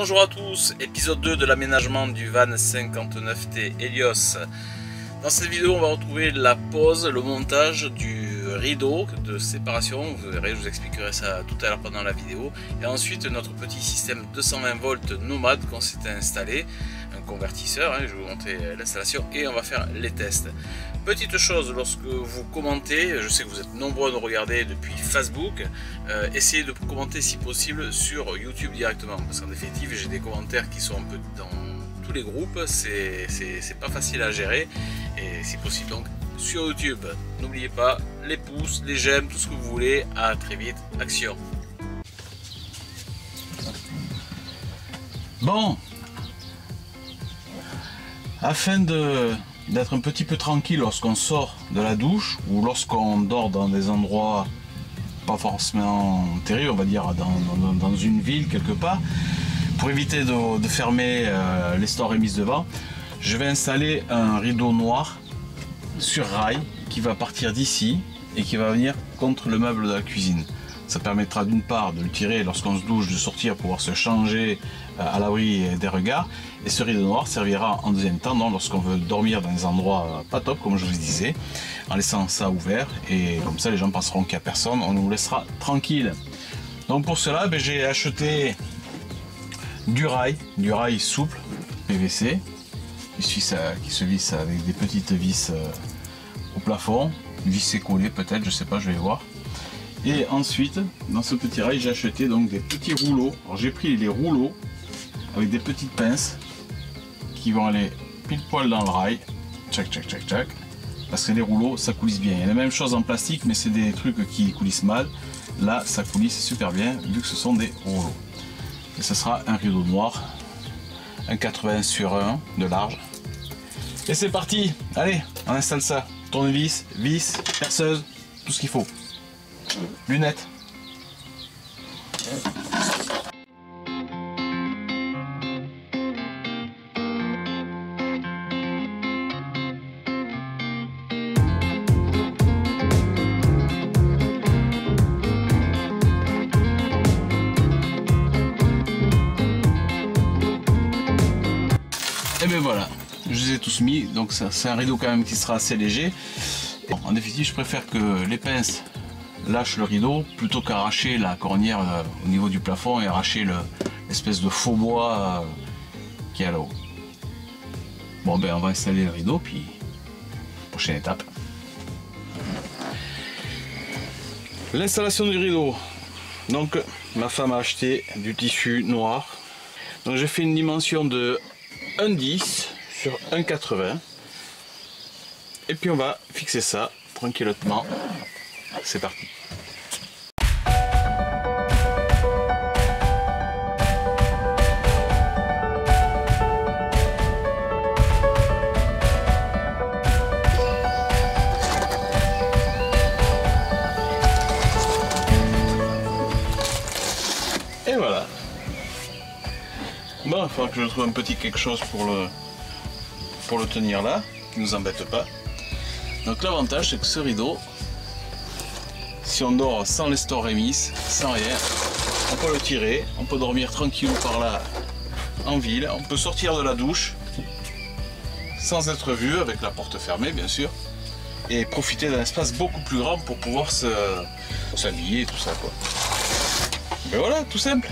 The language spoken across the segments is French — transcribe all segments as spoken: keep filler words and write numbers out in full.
Bonjour à tous, épisode deux de l'aménagement du van cinquante-neuf T Helios. Dans cette vidéo, on va retrouver la pose, le montage du rideau de séparation. Vous verrez, je vous expliquerai ça tout à l'heure pendant la vidéo. Et ensuite, notre petit système deux cent vingt volts nomade qu'on s'est installé, un convertisseur, hein, je vais vous montrer l'installation et on va faire les tests. Petite chose, lorsque vous commentez, je sais que vous êtes nombreux à nous regarder depuis Facebook, euh, essayez de commenter si possible sur YouTube directement, parce qu'en définitive j'ai des commentaires qui sont un peu dans tous les groupes, c'est pas facile à gérer, et si possible donc sur YouTube. N'oubliez pas les pouces, les j'aime, tout ce que vous voulez. À très vite, action. Bon, afin de d'être un petit peu tranquille lorsqu'on sort de la douche ou lorsqu'on dort dans des endroits pas forcément terribles, on va dire dans, dans, dans une ville quelque part, pour éviter de, de fermer euh, les stores émises devant, je vais installer un rideau noir sur rail qui va partir d'ici et qui va venir contre le meuble de la cuisine. Ça permettra d'une part de le tirer lorsqu'on se douche, de sortir, pouvoir se changer à l'abri des regards. Et ce rideau noir servira en deuxième temps lorsqu'on veut dormir dans des endroits pas top, comme je vous disais, en laissant ça ouvert. Et comme ça, les gens penseront qu'il n'y a personne, on nous laissera tranquille. Donc pour cela, ben, j'ai acheté du rail, du rail souple, P V C, qui se, qui se visse avec des petites vis euh, au plafond, vissé collé peut-être, je sais pas, je vais voir. Et ensuite, dans ce petit rail, j'ai acheté donc des petits rouleaux. Alors j'ai pris les rouleaux avec des petites pinces qui vont aller pile poil dans le rail. Tchac, tchac, tchac, tchac. Parce que les rouleaux, ça coulisse bien. Il y a la même chose en plastique, mais c'est des trucs qui coulissent mal. Là, ça coulisse super bien, vu que ce sont des rouleaux. Et ce sera un rideau noir, un quatre-vingts sur un de large. Et c'est parti. Allez, on installe ça. Tournevis, vis, perceuse, tout ce qu'il faut. Lunettes. Et bien voilà, je les ai tous mis, donc c'est un rideau quand même qui sera assez léger. En définitive, je préfère que les pinces lâche le rideau plutôt qu'arracher la cornière euh, au niveau du plafond et arracher l'espèce le, de faux bois euh, qui est là-haut. Bon ben on va installer le rideau puis prochaine étape. L'installation du rideau. Donc ma femme a acheté du tissu noir. Donc j'ai fait une dimension de un virgule dix sur un virgule quatre-vingts et puis on va fixer ça tranquillement. C'est parti. Et voilà. Bon, il faudra que je trouve un petit quelque chose pour le pour le tenir là, qui nous embête pas. Donc l'avantage c'est que ce rideau, si on dort sans les stores émises, sans rien, on peut le tirer, on peut dormir tranquillou par là en ville, on peut sortir de la douche sans être vu, avec la porte fermée bien sûr, et profiter d'un espace beaucoup plus grand pour pouvoir s'habiller et tout ça quoi. Et voilà, tout simple.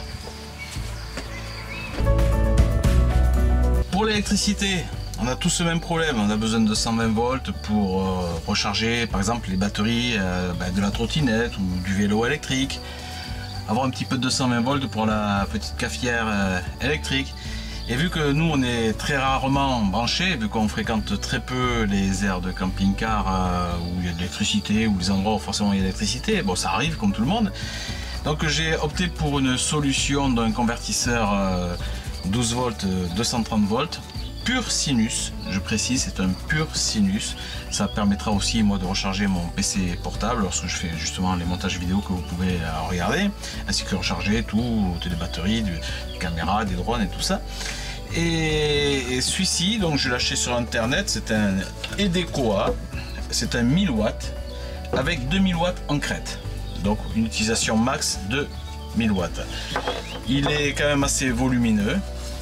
Pour l'électricité, on a tous le même problème, on a besoin de cent vingt volts pour euh, recharger par exemple les batteries euh, bah, de la trottinette ou du vélo électrique, avoir un petit peu de deux cent vingt volts pour la petite cafetière euh, électrique. Et vu que nous on est très rarement branchés, vu qu'on fréquente très peu les aires de camping-car euh, où il y a de l'électricité, ou les endroits où forcément il y a de l'électricité, bon ça arrive comme tout le monde, donc j'ai opté pour une solution d'un convertisseur euh, douze volts, deux cent trente volts, pur sinus, je précise, c'est un pur sinus. Ça permettra aussi moi de recharger mon P C portable lorsque je fais justement les montages vidéo que vous pouvez regarder, ainsi que recharger tout, des batteries, des caméras, des drones et tout ça. Et, et celui-ci, donc je l'ai acheté sur internet, c'est un Edecoa, c'est un mille watts avec deux mille watts en crête, donc une utilisation max de mille watts. Il est quand même assez volumineux.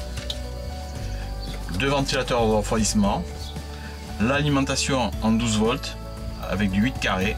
Deux ventilateurs de refroidissement. L'alimentation en douze volts avec du huit carré.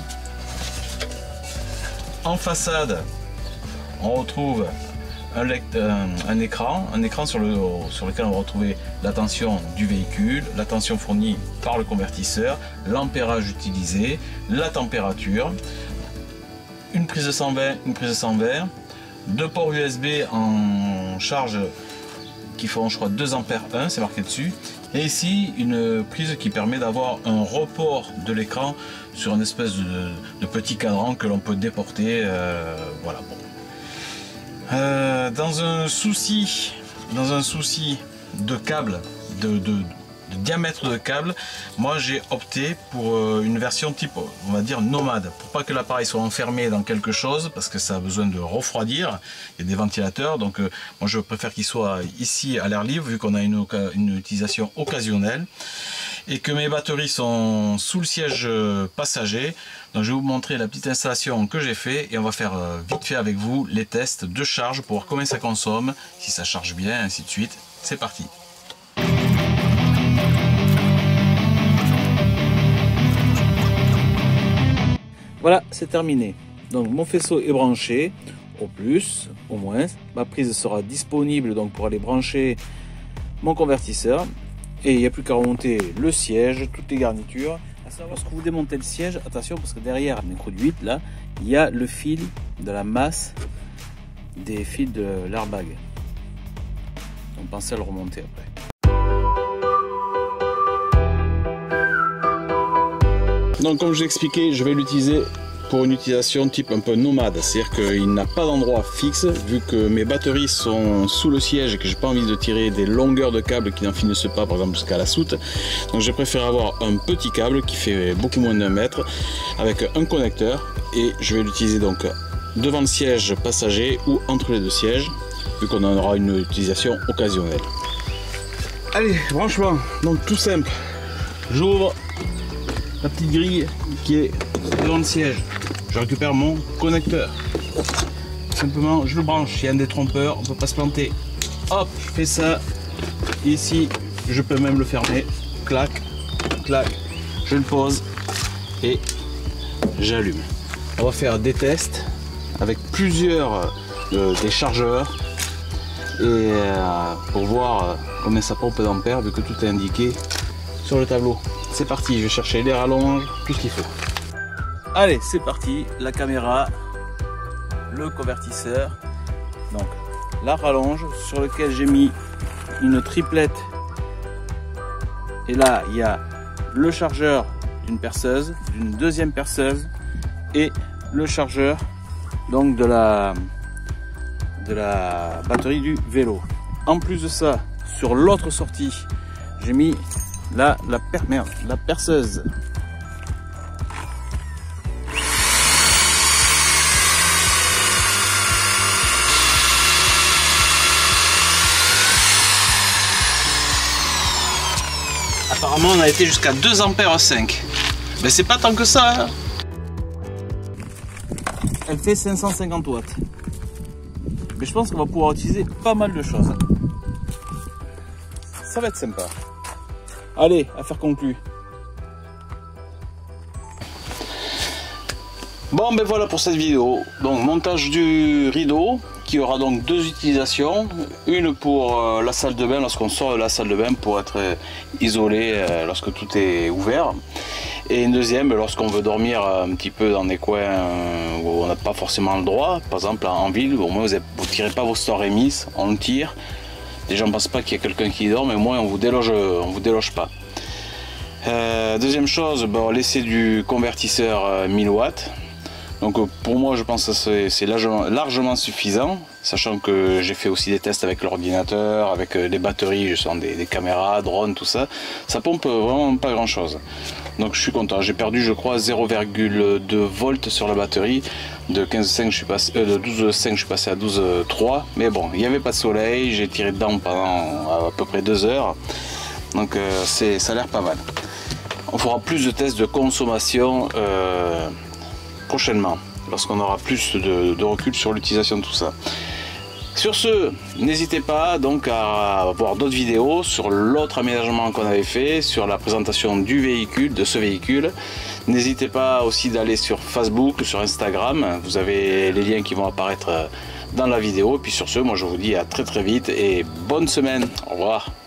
En façade, on retrouve un, un, un écran, un écran sur, le, sur lequel on va retrouver la tension du véhicule, la tension fournie par le convertisseur, l'ampérage utilisé, la température, une prise de cent vingt, une prise de cent vingt, deux ports U S B en charge qui font, je crois, deux ampères un, c'est marqué dessus, et ici une prise qui permet d'avoir un report de l'écran sur une espèce de, de petit cadran que l'on peut déporter. Euh, voilà. Bon. Euh, dans un souci, dans un souci de câble, de, de, de diamètre de câble, moi j'ai opté pour une version type, on va dire, nomade, pour pas que l'appareil soit enfermé dans quelque chose, parce que ça a besoin de refroidir. Il y a des ventilateurs, donc euh, moi je préfère qu'il soit ici à l'air libre, vu qu'on a une, une utilisation occasionnelle, et que mes batteries sont sous le siège passager. Donc je vais vous montrer la petite installation que j'ai fait, et on va faire vite fait avec vous les tests de charge pour voir combien ça consomme, si ça charge bien, ainsi de suite. C'est parti. Voilà, c'est terminé. Donc mon faisceau est branché, au plus, au moins. Ma prise sera disponible donc pour aller brancher mon convertisseur. Et il n'y a plus qu'à remonter le siège, toutes les garnitures. À savoir, lorsque vous démontez le siège, attention, parce que derrière l'introduite, là, il y a le fil de la masse des fils de l'airbag. Donc pensez à le remonter après. Donc comme je l'ai expliqué, je vais l'utiliser pour une utilisation type un peu nomade, c'est-à-dire qu'il n'a pas d'endroit fixe, vu que mes batteries sont sous le siège et que j'ai pas envie de tirer des longueurs de câbles qui n'en finissent pas, par exemple jusqu'à la soute. Donc je préfère avoir un petit câble qui fait beaucoup moins d'un mètre avec un connecteur, et je vais l'utiliser donc devant le siège passager ou entre les deux sièges, vu qu'on en aura une utilisation occasionnelle. Allez, branchement, donc tout simple, j'ouvre la petite grille qui est devant le siège, je récupère mon connecteur, simplement je le branche, il y a un détrompeur, on ne peut pas se planter, hop, je fais ça, ici je peux même le fermer, clac, clac, je le pose et j'allume. On va faire des tests avec plusieurs euh, des chargeurs, et euh, pour voir euh, combien ça pompe d'ampères, vu que tout est indiqué sur le tableau. C'est parti, je vais chercher les rallonges, tout ce qu'il faut. Allez, c'est parti, la caméra, le convertisseur, donc la rallonge sur lequel j'ai mis une triplette, et là il y a le chargeur d'une perceuse, d'une deuxième perceuse, et le chargeur donc de la, de la batterie du vélo. En plus de ça, sur l'autre sortie, j'ai mis la, la, per, merde, la perceuse. Apparemment on a été jusqu'à deux ampères cinq. Mais c'est pas tant que ça, hein. Elle fait cinq cent cinquante watts. Mais je pense qu'on va pouvoir utiliser pas mal de choses. Ça va être sympa. Allez, affaire conclue. Bon ben voilà pour cette vidéo. Donc montage du rideau qui aura donc deux utilisations. Une pour euh, la salle de bain, lorsqu'on sort de la salle de bain pour être euh, isolé euh, lorsque tout est ouvert. Et une deuxième lorsqu'on veut dormir un petit peu dans des coins euh, où on n'a pas forcément le droit. Par exemple en ville, au moins vous ne tirez pas vos stores émises, on le tire. Les gens ne pensent pas qu'il y a quelqu'un qui dort, mais au moins on vous déloge, on vous déloge pas. Euh, deuxième chose, bon, laisser du convertisseur euh, mille watts. Donc pour moi je pense que c'est largement, largement suffisant, sachant que j'ai fait aussi des tests avec l'ordinateur, avec des batteries, je sens des, des caméras, drones, tout ça. Ça pompe vraiment pas grand chose. Donc je suis content, j'ai perdu je crois zéro virgule deux volts sur la batterie. De quinze virgule cinq je suis passé, euh, de douze virgule cinq je suis passé à douze virgule trois. Mais bon, il n'y avait pas de soleil, j'ai tiré dedans pendant à peu près deux heures. Donc euh, ça a l'air pas mal. On fera plus de tests de consommation euh, prochainement. lorsqu'on aura plus de, de recul sur l'utilisation de tout ça. Sur ce, n'hésitez pas donc à voir d'autres vidéos sur l'autre aménagement qu'on avait fait, sur la présentation du véhicule, de ce véhicule. N'hésitez pas aussi d'aller sur Facebook, sur Instagram, vous avez les liens qui vont apparaître dans la vidéo. Et puis sur ce, moi je vous dis à très très vite et bonne semaine, au revoir.